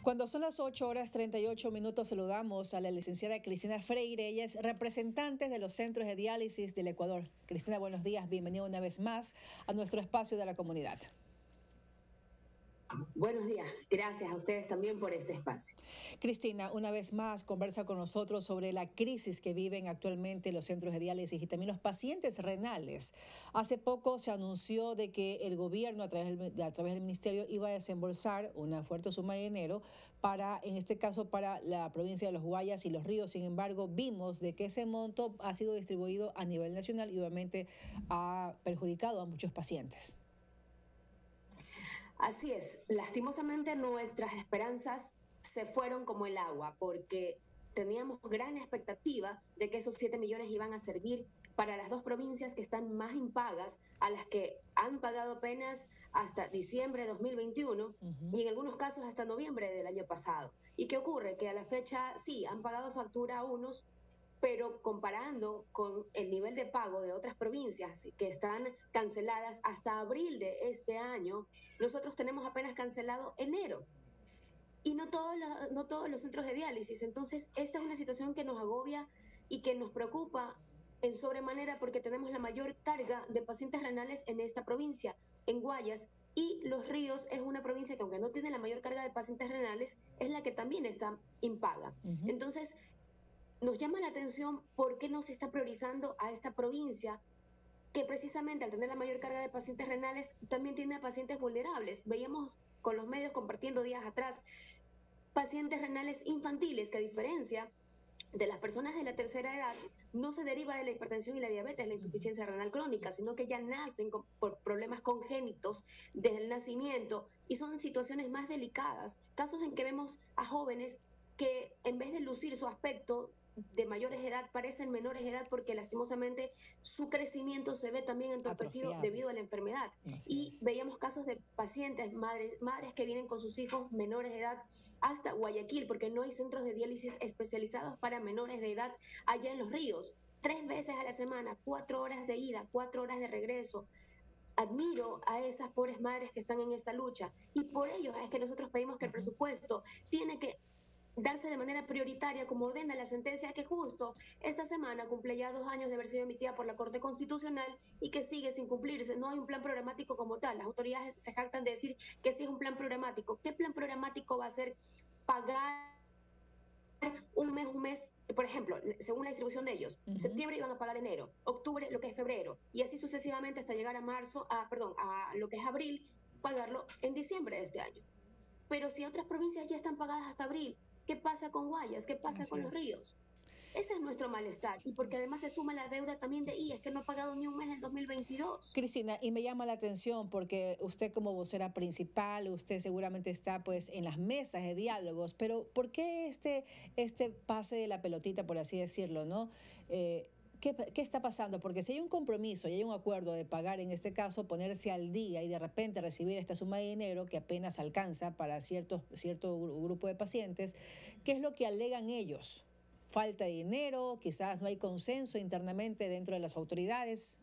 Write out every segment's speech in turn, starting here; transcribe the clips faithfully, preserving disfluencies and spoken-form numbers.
Cuando son las ocho horas treinta y ocho minutos, saludamos a la licenciada Cristina Freire. Ella es representante de los centros de diálisis del Ecuador. Cristina, buenos días. Bienvenida una vez más a nuestro espacio de la comunidad. Buenos días. Gracias a ustedes también por este espacio. Cristina, una vez más conversa con nosotros sobre la crisis que viven actualmente los centros de diálisis y también los pacientes renales. Hace poco se anunció de que el gobierno a través del, a través del ministerio iba a desembolsar una fuerte suma de dinero para, en este caso, para la provincia de Los Guayas y Los Ríos. Sin embargo, vimos de que ese monto ha sido distribuido a nivel nacional y obviamente ha perjudicado a muchos pacientes. Así es, lastimosamente nuestras esperanzas se fueron como el agua porque teníamos gran expectativa de que esos siete millones iban a servir para las dos provincias que están más impagas, a las que han pagado apenas hasta diciembre de dos mil veintiuno uh-huh. y en algunos casos hasta noviembre del año pasado. ¿Y qué ocurre? Que a la fecha sí, han pagado factura a unos, pero comparando con el nivel de pago de otras provincias que están canceladas hasta abril de este año, nosotros tenemos apenas cancelado enero. Y no todos, los, no todos los centros de diálisis. Entonces, esta es una situación que nos agobia y que nos preocupa en sobremanera porque tenemos la mayor carga de pacientes renales en esta provincia, en Guayas, y Los Ríos es una provincia que, aunque no tiene la mayor carga de pacientes renales, es la que también está impaga. Uh-huh. Entonces, nos llama la atención por qué no se está priorizando a esta provincia que precisamente al tener la mayor carga de pacientes renales también tiene a pacientes vulnerables. Veíamos con los medios compartiendo días atrás pacientes renales infantiles que, a diferencia de las personas de la tercera edad, no se deriva de la hipertensión y la diabetes, la insuficiencia renal crónica, sino que ya nacen con, por problemas congénitos desde el nacimiento y son situaciones más delicadas. Casos en que vemos a jóvenes que en vez de lucir su aspecto de mayores de edad parecen menores de edad porque lastimosamente su crecimiento se ve también entorpecido Atrofiado. debido a la enfermedad. Así y es. Veíamos casos de pacientes, madres, madres que vienen con sus hijos menores de edad hasta Guayaquil porque no hay centros de diálisis especializados para menores de edad allá en Los Ríos. Tres veces a la semana, cuatro horas de ida, cuatro horas de regreso. Admiro a esas pobres madres que están en esta lucha y por ello es que nosotros pedimos que el presupuesto tiene que darse de manera prioritaria, como ordena la sentencia que justo esta semana cumple ya dos años de haber sido emitida por la Corte Constitucional y que sigue sin cumplirse. No hay un plan programático como tal. Las autoridades se jactan de decir que sí es un plan programático. ¿Qué plan programático va a ser pagar un mes, un mes? Por ejemplo, según la distribución de ellos, uh-huh. septiembre iban a pagar enero, octubre lo que es febrero y así sucesivamente hasta llegar a marzo, a, perdón, a lo que es abril, pagarlo en diciembre de este año. Pero si otras provincias ya están pagadas hasta abril, ¿qué pasa con Guayas? ¿Qué pasa Así con es. Los Ríos? Ese es nuestro malestar. Y porque además se suma la deuda también de I E S, que no ha pagado ni un mes del dos mil veintidós. Cristina, y me llama la atención porque usted como vocera principal, usted seguramente está pues en las mesas de diálogos, pero ¿por qué este, este pase de la pelotita, por así decirlo, ¿no? Eh, ¿Qué, ¿Qué está pasando? Porque si hay un compromiso y hay un acuerdo de pagar, en este caso, ponerse al día y de repente recibir esta suma de dinero que apenas alcanza para ciertos, cierto grupo de pacientes, ¿qué es lo que alegan ellos? ¿Falta de dinero? ¿Quizás no hay consenso internamente dentro de las autoridades?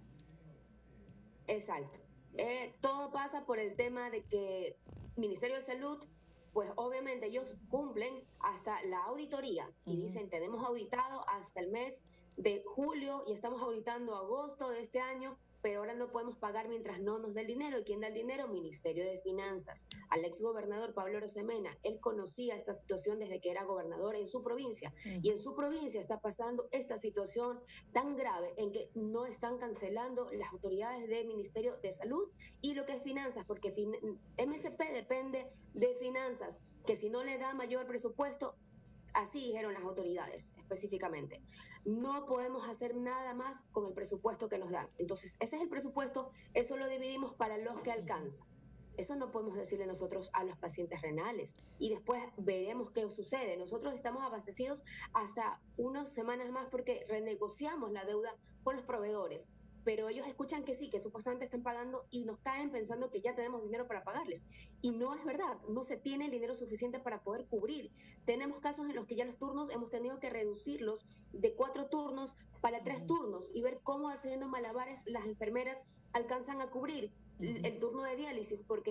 Exacto. Eh, todo pasa por el tema de que el Ministerio de Salud, pues obviamente ellos cumplen hasta la auditoría y uh-huh. dicen tenemos auditado hasta el mes de julio y estamos auditando agosto de este año, pero ahora no podemos pagar mientras no nos dé el dinero. ¿Y quién da el dinero? Ministerio de Finanzas. Al exgobernador Pablo Arosemena, él conocía esta situación desde que era gobernador en su provincia. Uh-huh. Y en su provincia está pasando esta situación tan grave en que no están cancelando las autoridades del Ministerio de Salud y lo que es Finanzas, porque M S P depende de Finanzas, que si no le da mayor presupuesto, así dijeron las autoridades específicamente, no podemos hacer nada más con el presupuesto que nos dan. Entonces, ese es el presupuesto, eso lo dividimos para los que alcanzan. Eso no podemos decirle nosotros a los pacientes renales. Y después veremos qué sucede. Nosotros estamos abastecidos hasta unas semanas más porque renegociamos la deuda con los proveedores. Pero ellos escuchan que sí, que supuestamente están pagando y nos caen pensando que ya tenemos dinero para pagarles. Y no es verdad, no se tiene el dinero suficiente para poder cubrir. Tenemos casos en los que ya los turnos hemos tenido que reducirlos de cuatro turnos para tres turnos y ver cómo haciendo malabares las enfermeras alcanzan a cubrir el, el turno de diálisis, porque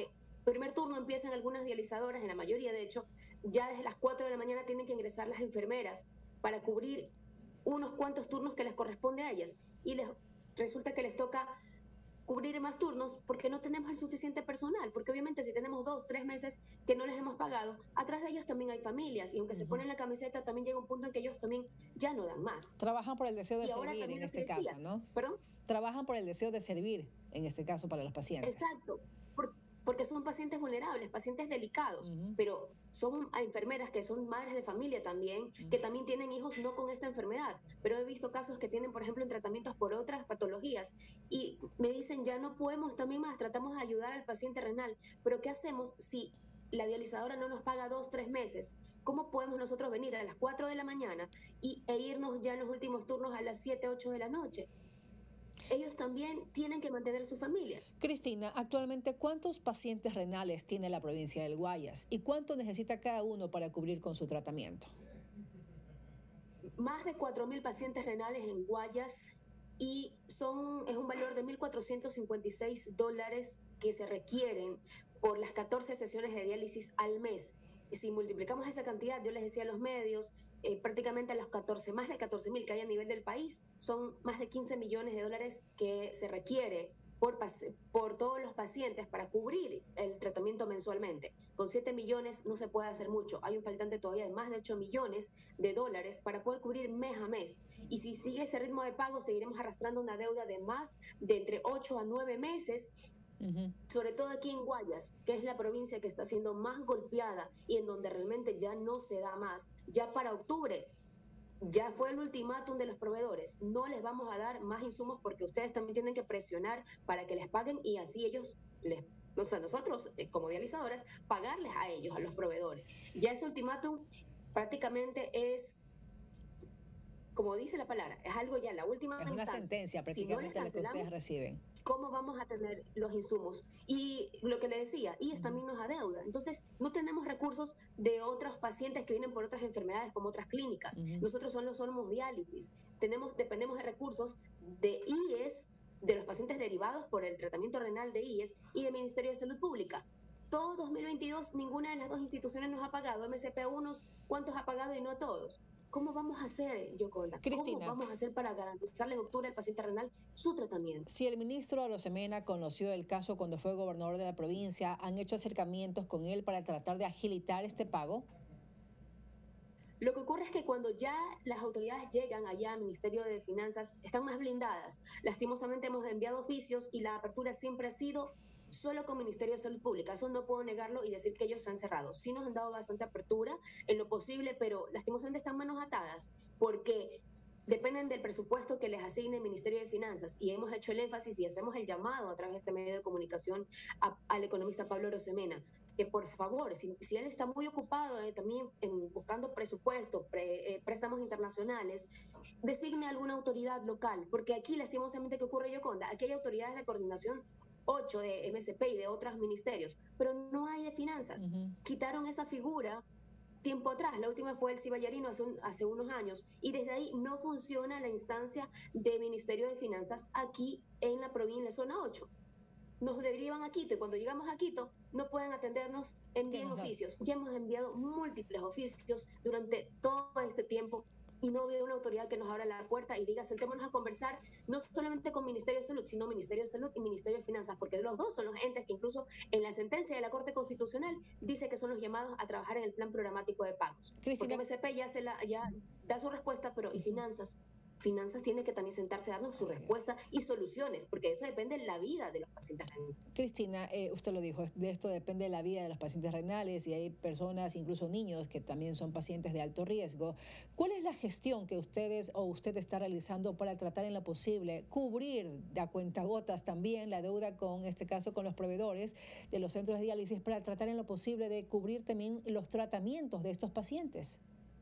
primer turno empiezan algunas dializadoras, en la mayoría de hecho, ya desde las cuatro de la mañana tienen que ingresar las enfermeras para cubrir unos cuantos turnos que les corresponde a ellas. Y les resulta que les toca cubrir más turnos porque no tenemos el suficiente personal, porque obviamente si tenemos dos, tres meses que no les hemos pagado, atrás de ellos también hay familias y aunque uh-huh. se ponen la camiseta también llega un punto en que ellos también ya no dan más. Trabajan por el deseo de y servir en este caso, ¿no? ¿Perdón? Trabajan por el deseo de servir en este caso para los pacientes. Exacto, por, porque son pacientes vulnerables, pacientes delicados, uh-huh. pero son enfermeras que son madres de familia también, uh-huh. que también tienen hijos no con esta enfermedad, pero he visto casos que tienen, por ejemplo, en tratamientos por otras patologías y me dicen, ya no podemos también más, tratamos de ayudar al paciente renal, pero ¿qué hacemos si la dializadora no nos paga dos, tres meses? ¿Cómo podemos nosotros venir a las cuatro de la mañana y, e irnos ya en los últimos turnos a las siete, ocho de la noche? Ellos también tienen que mantener sus familias. Cristina, actualmente, ¿cuántos pacientes renales tiene la provincia del Guayas y cuánto necesita cada uno para cubrir con su tratamiento? Más de cuatro mil pacientes renales en Guayas y son, es un valor de mil cuatrocientos cincuenta y seis dólares que se requieren por las catorce sesiones de diálisis al mes. Y si multiplicamos esa cantidad, yo les decía a los medios, eh, prácticamente a los catorce, más de catorce mil que hay a nivel del país, son más de quince millones de dólares que se requiere por, por todos los pacientes para cubrir el tratamiento mensualmente. Con siete millones no se puede hacer mucho. Hay un faltante todavía de más de ocho millones de dólares para poder cubrir mes a mes. Y si sigue ese ritmo de pago, seguiremos arrastrando una deuda de más de entre ocho a nueve meses. Uh-huh. Sobre todo aquí en Guayas, que es la provincia que está siendo más golpeada y en donde realmente ya no se da más. Ya para octubre ya fue el ultimátum de los proveedores, no les vamos a dar más insumos porque ustedes también tienen que presionar para que les paguen y así ellos les, o sea, nosotros como dializadoras pagarles a ellos, a los proveedores. Ya ese ultimátum prácticamente es, como dice la palabra, es algo ya la última es una instancia. sentencia prácticamente si no la que ustedes reciben. ¿Cómo vamos a tener los insumos? Y lo que le decía, I E S también nos adeuda. Entonces, no tenemos recursos de otros pacientes que vienen por otras enfermedades como otras clínicas. Uh-huh. Nosotros solo somos diálisis. Tenemos, dependemos de recursos de I E S, de los pacientes derivados por el tratamiento renal de I E S y del Ministerio de Salud Pública. Todo dos mil veintidós, ninguna de las dos instituciones nos ha pagado. M S P a unos, ¿cuántos ha pagado y no a todos? ¿Cómo vamos a hacer, Yoconda? Cristina, ¿Cómo vamos a hacer para garantizarle en octubre al paciente renal su tratamiento? Si el ministro Arosemena conoció el caso cuando fue gobernador de la provincia, ¿han hecho acercamientos con él para tratar de agilitar este pago? Lo que ocurre es que cuando ya las autoridades llegan allá al Ministerio de Finanzas, están más blindadas. Lastimosamente hemos enviado oficios y la apertura siempre ha sido solo con Ministerio de Salud Pública. Eso no puedo negarlo y decir que ellos se han cerrado. Sí nos han dado bastante apertura en lo posible, pero lastimosamente están manos atadas porque dependen del presupuesto que les asigne el Ministerio de Finanzas y hemos hecho el énfasis y hacemos el llamado a través de este medio de comunicación a, al economista Pablo Arosemena que por favor, si, si él está muy ocupado eh, también en buscando presupuesto, pre, eh, préstamos internacionales, designe alguna autoridad local, porque aquí lastimosamente, ¿qué ocurre, Yoconda? Aquí hay autoridades de coordinación ocho de M S P y de otros ministerios, pero no hay de finanzas. Uh-huh. Quitaron esa figura tiempo atrás, la última fue el Ciballarino hace, un, hace unos años, y desde ahí no funciona la instancia de Ministerio de Finanzas aquí en la provincia, en la zona ocho. Nos derivan a Quito y cuando llegamos a Quito no pueden atendernos, envíen oficios. Ya hemos enviado múltiples oficios durante todo este tiempo y no veo una autoridad que nos abra la puerta y diga, sentémonos a conversar, no solamente con Ministerio de Salud, sino Ministerio de Salud y Ministerio de Finanzas, porque los dos son los entes que incluso en la sentencia de la Corte Constitucional dice que son los llamados a trabajar en el plan programático de pagos. Cristina. Porque M S P ya, se la, ya da su respuesta, pero ¿y finanzas? Finanzas tiene que también sentarse a darnos su Así respuesta es. y soluciones, porque eso depende de la vida de los pacientes renales. Cristina, eh, usted lo dijo, de esto depende de la vida de los pacientes renales y hay personas, incluso niños, que también son pacientes de alto riesgo. ¿Cuál es la gestión que ustedes o usted está realizando para tratar en lo posible cubrir de a cuentagotas también la deuda con, en este caso, con los proveedores de los centros de diálisis para tratar en lo posible de cubrir también los tratamientos de estos pacientes?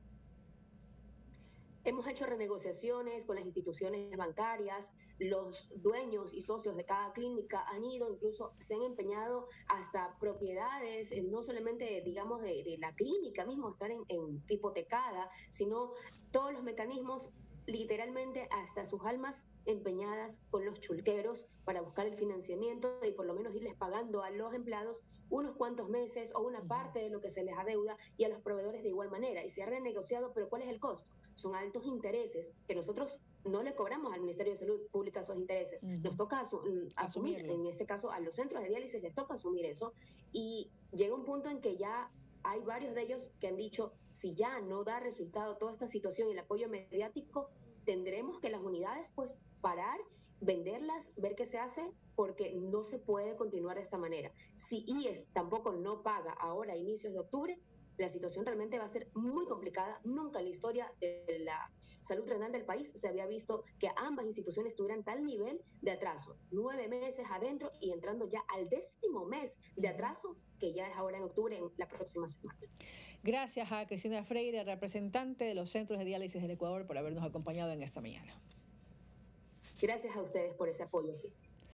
Hemos hecho renegociaciones con las instituciones bancarias, los dueños y socios de cada clínica han ido, incluso se han empeñado hasta propiedades, no solamente, digamos, de, de la clínica mismo, estar en, en hipotecada, sino todos los mecanismos literalmente hasta sus almas empeñadas con los chulqueros para buscar el financiamiento y por lo menos irles pagando a los empleados unos cuantos meses o una parte de lo que se les adeuda y a los proveedores de igual manera. Y se ha renegociado, pero ¿cuál es el costo? Son altos intereses que nosotros no le cobramos al Ministerio de Salud Pública esos intereses. Uh-huh. Nos toca asu asumir, Asumirlo. En este caso a los centros de diálisis les toca asumir eso y llega un punto en que ya hay varios de ellos que han dicho, si ya no da resultado toda esta situación y el apoyo mediático, tendremos que las unidades pues parar, venderlas, ver qué se hace, porque no se puede continuar de esta manera. Si I E S tampoco no paga ahora a inicios de octubre, la situación realmente va a ser muy complicada. Nunca en la historia de la salud renal del país se había visto que ambas instituciones tuvieran tal nivel de atraso. Nueve meses adentro y entrando ya al décimo mes de atraso, que ya es ahora en octubre, en la próxima semana. Gracias a Cristina Freire, representante de los centros de diálisis del Ecuador, por habernos acompañado en esta mañana. Gracias a ustedes por ese apoyo, sí.